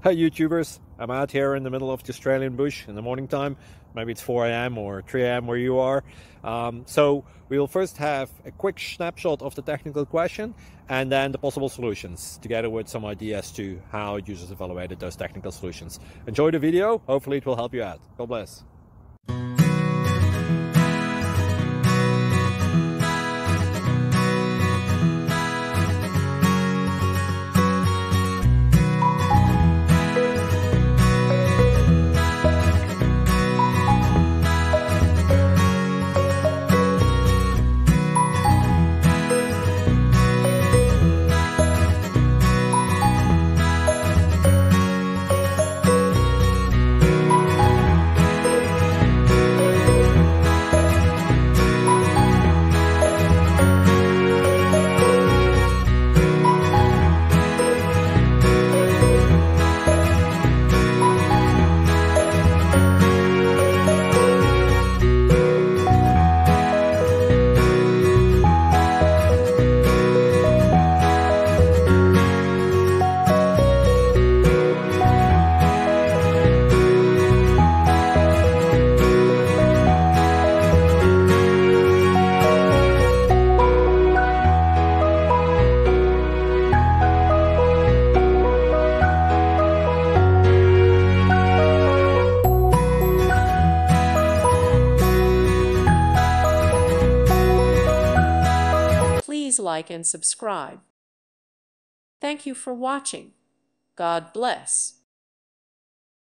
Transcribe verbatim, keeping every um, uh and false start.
Hey YouTubers, I'm out here in the middle of the Australian bush in the morning time. Maybe it's four A M or three A M where you are. Um, so we will first have a quick snapshot of the technical question and then the possible solutions, together with some ideas to how users evaluated those technical solutions. Enjoy the video, hopefully it will help you out. God bless. Please like and subscribe. Thank you for watching. God bless.